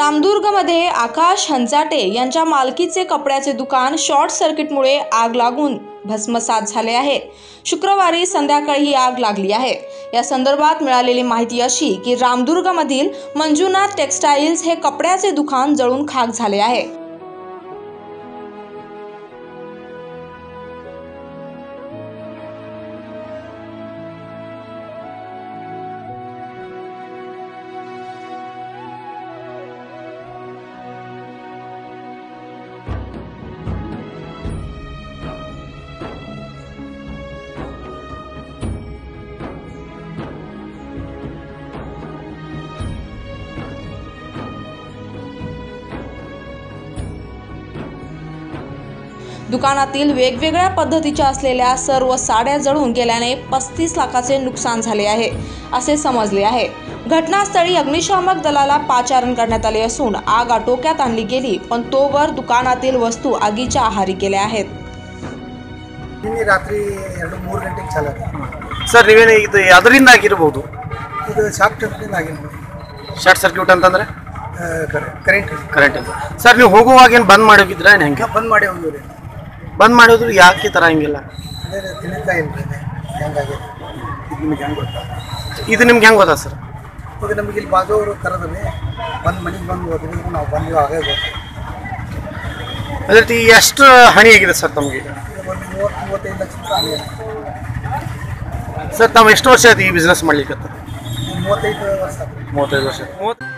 रामदुर्गमध्ये आकाश हंचाटे यांच्या मालकीचे कपड्याचे दुकान शॉर्ट सर्किटमुळे आग लागून भस्मसात झाले आहे। शुक्रवारी संध्याकाळी ही आग लागली आहे। या संदर्भात मिळालेली माहिती अशी की रामदुर्गमधील मंजुनाथ टेक्सटाइल्स हे कपड्याचे दुकान जळून खाक झाले आहे। दुकानातील वेगवेगळ्या पद्धतीच्या असलेल्या सर्व साड्या जळून गेल्याने 35 लाखाचे नुकसान झाले आहे असे समजले आहे। घटनास्थळी अग्निशामक दलाला पाचारण करण्यात आले असून आग आटोक्यात आणली गेली, पण तोवर दुकानातील वस्तू आगीच्या आहारी गेल्या आहेत। रात्री 2-3 ಗಂಟೆಗೆ ಚಾಲು ಸರ್ ನೀವೇನು ಇದು ಅದರಿಂದ ಆಗಿರಬಹುದು? ಇದು ಶಾರ್ಟ್ ಸರ್ಕ್ಯೂಟ್ ಆಗಿರಬಹುದು। ಶಾರ್ಟ್ ಸರ್ಕ್ಯೂಟ್ ಅಂತಂದ್ರೆ ಕರೆಂಟ್ ಸರ್ ನೀವು ಹೋಗುವಾಗ ಏನು ಬಂದ್ ಮಾಡಿ ಹೋಗಿದ್ರಾ? ಹೆಂಗೆ ಬಂದ್ ಮಾಡಿ ಹೋಗಿದ್ರಿ? ಬಂದ್ ಮಾಡಿದ್ರು ಯಾಕೆ ಈ ತರ ಹಿಂಗಿಲ್ಲ? ಇದು ನಿಮ್ಗೆ ಹೆಂಗೆ ಗೊತ್ತಾ ಸರ್? ಇದು ನಮಗೆ ಇಲ್ಲಿ ಬಾಜು ಅವರು ಕರೆದ್ರೆ ಬಂದು ಮನೆಗೆ ಬಂದು ಹೋದ್ರಿ, ನಾವು ಬಂದು ಆಗೇ ಗೊತ್ತು। ಅದೇ ರೀತಿ ಎಷ್ಟು ಹಾನಿ ಆಗಿದೆ ಸರ್ ತಮಗೆ? ಒಂದು 30-35 ಲಕ್ಷ ರೂಪಾಯಿ ಸರ್ ತಾವು ಎಷ್ಟು ವರ್ಷ ಆಯ್ತು ಈ ಬಿಸ್ನೆಸ್ ಮಾಡ್ಲಿಕ್ಕೆ? 35 ವರ್ಷ। 35 ವರ್ಷ।